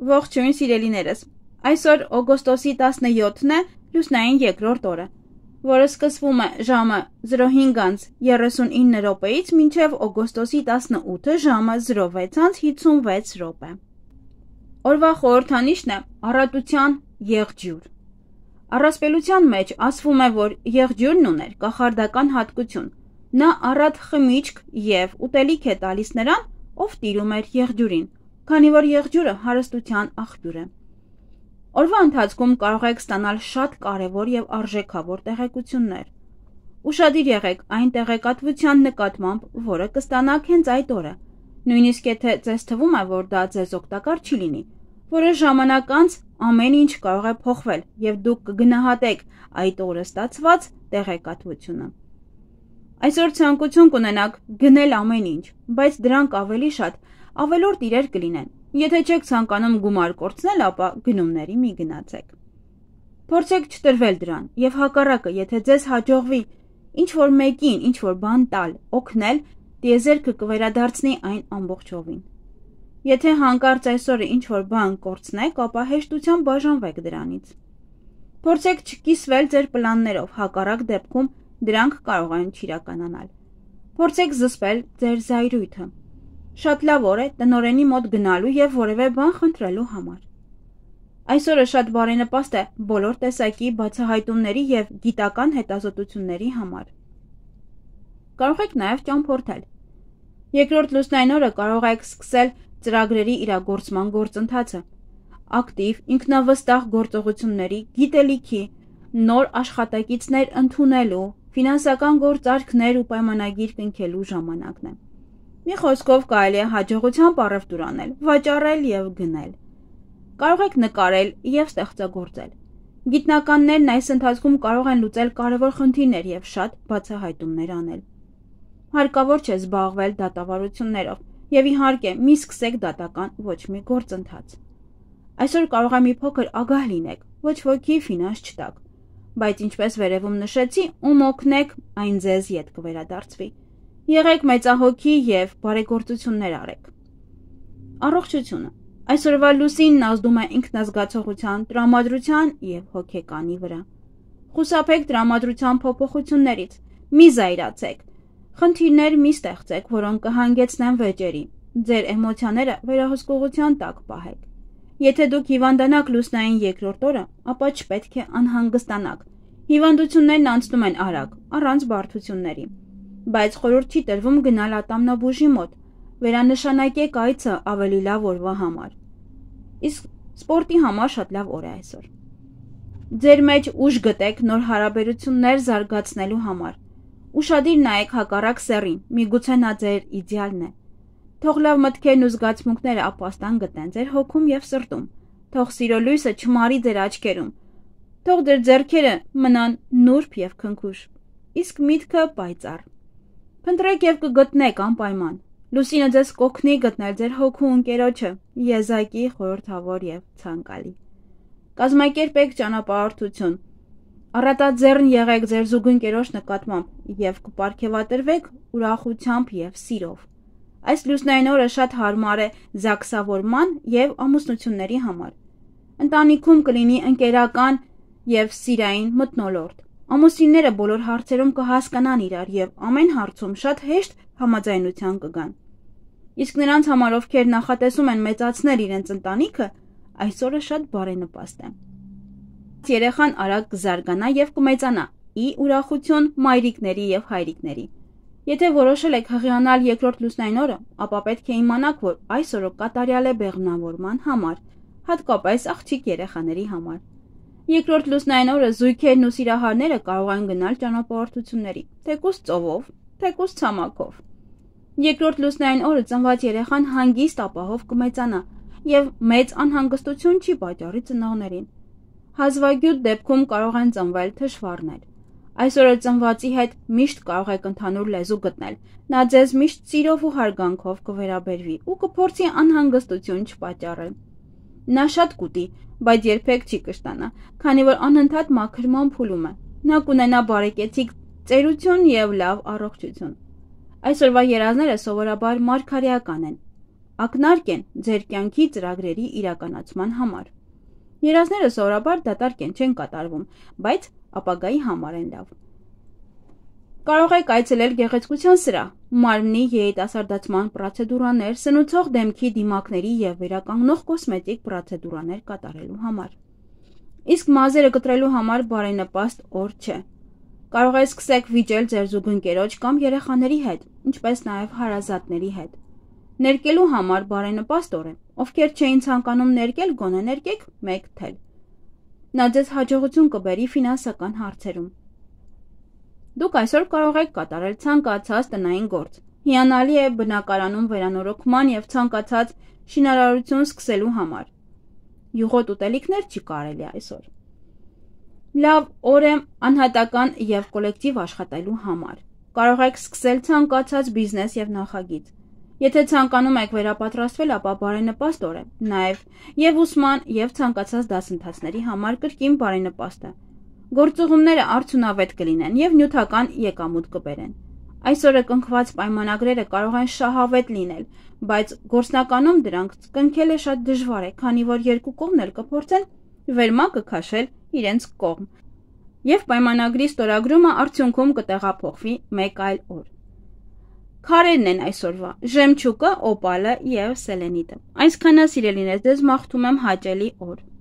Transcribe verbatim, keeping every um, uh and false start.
Ողջույն սիրելիներս, այսօր օգոստոսի տասնյոթն է, լուսնային երկրորդ օրը, որը սկսվում է ժամը զրո հինգ երեսունինը րոպեից մինչև օգոստոսի տասնութը ժամը զրո վեց հիսունվեց րոպե։ Օրվա խորհրդանիշն է առատության եղջյուր։ Առասպելության մեջ ասվում է, որ եղջյուրն ուներ կախարդական հատկություն, նա առատ խմիչք և ուտելիք է տալիս նրան, ով տիրում էր եղջյուրին, քանի որ եղջյուրը հարստության աղբյուր է։ Օրվա ընթացքում կարող եք ստանալ շատ կարևոր և արժեքավոր տեղեկություններ։ Ուշադիր եղեք այն տեղեկատվության նկատմամբ, որը կստանաք հենց այդ օրը, նույնիսկ եթե ձեզ թվում է, որ դա ձեզ օգտակար չի լինի, որոշ ժամանակ անց ամեն ինչ կարող է փոխվել և դուք կգնահատեք այդ օրը ստացված տեղեկատվությունը։ Այսօր ցանկություն կունենաք գնել ամեն ինչ, բայց դրանք ավելի շատ ավելորդ իրեր կլինեն։ Եթե չեք ցանկանում գումար կորցնել, ապա գնումների մի գնացեք։ Փորձեք չտրվել դրան և հակառակը, եթե ձեզ հաջողվի ինչ-որ մեկին ինչ-որ բան տալ, օգնել, տիեզերքը կվերադարձնի այն ամբողջովին։ Եթե հանկարծ այսօր ինչ-որ բան կորցնեք, ապա հեշտությամբ բաժանվեք դրանից։ Փորձեք չկիսվել ձեր պլաններով, հակառակ դեպքում դրանք կարող են չիրականանալ։ Փորձեք զսպել ձեր զայրույթը։ Շատ լավ օր է տնօրենի մոտ գնալու և որևէ բան խնդրելու համար։ Այսօրը շատ բարենպաստ է բոլոր տեսակի բացահայտումների և գիտական հետազոտությունների համար։ Կարող եք նաև ճամփորդել։ Երկրորդ լուսնային օրը կարող եք սկսել ծրագրերի իրագործման գործընթացը, ակտիվ, ինքնավստահ գործողությունների, գիտելիքի, նոր աշխատակիցներ ընդունելու, ֆինանսական գործարքներ ու պայմանագիր կնքելու ժամանակն է։ Մի խոսքով կարելի է հաջողությամբ առևտուր անել, վաճառել և գնել։ Կարող եք նկարել և ստեղծագործել։ Գիտնականներն այս ընթացքում կարող են լուծել կարևոր խնդիրներ և շատ բացահայտումներ անել։ Հարկավոր չէ զբաղվել դատավարություններով և իհարկե մի սկսեք դատական ոչ մի գործընթաց։ Այսօր կարող է մի փոքր ագահ լինեք, ոչ ոքի ֆինանս չտաք, բայց ինչպես վերևում նշեցի, ում օգնեք, այն ձեզ ետ կվերադարձվի։ Եղեք մեծահոգի և բարեգործություններ արեք։ Առողջությունը։ Այսօրվա լուսինն ազդում է ինքնազգացողության, տրամադրության և հոգեկանի վրա։ Խուսափեք տրամադրության փոփոխություններից, մի զայրացեք, խնդիրներ մի ստեղծեք, որոնք կհանգեցնեն վեճերի, ձեր էմոցիաները վերահսկողության տակ պահեք։ Եթե դուք հիվանդանաք լուսնային երկրորդ օրը, ապա չպետք է անհանգստանաք։ Հիվանդություններն անցնում են արագ, առանց բարդությունների, բայց խորհուրդ չի տրվում գնալ ատամնաբուժի մոտ, վերանշանակեք այցը ավելի լավ օրվա համար։ Իսկ սպորտի համար շատ լավ օր է այսօր։ Ձեր մեջ ուժ գտեք նոր հարաբերություններ զարգացնելու համար։ Ուշադիր նայեք հակառակ սեռին, միգուցե նա ձեր իդեալն է։ Թող լավ մտքերն ու զգացմունքները ապաստան գտնեն ձեր հոգում և սրտում։ Թող սիրո լույսը չմարի ձեր աչքերում։ Թող ձեր ձեռքերը մնան նուրբ և քնքուշ, իսկ միտքը պայծառ։ Փնտրեք և կգտնեք անպայման։ Լուսինը ձեզ կօգնի գտնել ձեր հոգու ընկերոջը, եզակի, խորհրդավոր և ցանկալի։ Կազմակերպեք ճանապարհորդություն։ Առատաձեռն եղեք ձեր զուգընկերոջ նկատմամբ և կպարգևատրվեք ուրախությամբ և սիրով։ Այս լուսնային օրը շատ հարմար է զաքսավորման և ամուսնությունների համար։ Ընտանիքում կլինի ընկերական և սիրային մթնոլորտ։ Ամուսինները բոլոր հարցերում կհասկանան իրար և ամեն հարցում շատ հեշտ համաձայնության կգան։ Իսկ նրանց համար, ովքեր նախատեսում են մեծացնել իրենց ընտանիքը, այսօրը շատ բարենպաստ է։ Երեխան արագ կզարգանա և կմեծանա՝ ի ուրախություն մայրիկների և հայրիկների։ Եթե որոշել եք հղիանալ երկրորդ լուսնային օրը, ապա պետք է իմանաք, որ այս օրը կատարյալ է բեղմնավորման համար, հատկապես աղջիկ երեխաների համար։ Երկրորդ լուսնային օրը զույգերն ու սիրահարները կարող են գնալ ճանապարհորդությունների, թեկուզ ծովով, թեկուզ ցամաքով։ Երկրորդ լուսնային օրը ծնված երեխան հանգիստ ապահով կմեծանա և մեծ անհանգստություն չի պատճառի ծնողներին։ Հազվագյուտ դեպքում կարող են ծնվել թշվառներ։ Այսօրը ծնվածի հետ միշտ կարող եք ընդհանուր լեզու գտնել։ Նա ձեզ միշտ սիրով ու հարգանքով կվերաբերվի ու կփորձի անհանգստություն չպատճառել։ Նա շատ կուտի, բայց երբեք չի կշտանա, քանի որ անընդհատ մաքրման փուլում է։ Նա կունենա բարեկեցիկ ծերություն և լավ առողջություն։ Այսօրվա երազները սովորաբար մարգարեական են։ ակնարկ են ձեր կյանքի ծրագրերի իրականացման համար։ Երազները սովորաբար դատարկ են չեն կատարվում, բայց ապագայի համար են լավ։ Կարող եք այցելել գեղեցկության սրահ, մարմնի երիտասարդացման պրոցեդուրաներ, սնուցող դեմքի դիմակների և վերականգնող կոսմետիկ պրոցեդուրաներ կատարելու համար։ Իսկ մազերը կտրելու համար բարենպաստ օր չէ։ Կարող եք սկսեք վիճել ձեր զուգընկերոջ կամ երեխաների հետ, ինչպես նաև հարազատների հետ։ Ներկելու համար բարենպաստ օր է, ովքեր չէին ցանկանում ներկել, գոնե ներկեք մեկ թել։ Նա ձեզ հաջողություն կբերի ֆինանսական հարցերում։ Դուք այսօր կարող եք կատարել ցանկացած տնային գործ։ Հիանալի է բնակարանում վերանորոգման և ցանկացած շինարարություն սկսելու համար։ Յուղոտ ուտելիքներ չի կարելի այսօր։ Լավ օր է անհատական և կոլեկտիվ աշխատելու համար։ Կարող եք սկսել ցանկացած բիզնես և նախագիծ։ Եթե ցանկանում եք վերապատրաստվել, ապա բարենպաստ օր է, նաև և ուսման և ցանկացած դասընթացների համար կրկին բարենպաստ է։ Գործուղումները արդյունավետ կլինեն և նյութական եկամուտ կբերեն։ Այսօրը կնքված պայմանագրերը կարող են շահավետ լինել, բայց գործնականում դրանք կնքելը շատ դժվար է, քանի որ երկու կողմն էլ կփորձեն վերմակը քաշել իրենց կողմ, և պայմանագրի ստորագրումը արդյունքում կտեղափոխվի մեկ այլ օր։ Քարերն են այսօրվա՝ ժեմչուկը, օպալը և սելենիտը։ Այսքանը, սիրելիներ, ձեզ մաղթում եմ հաճելի օր։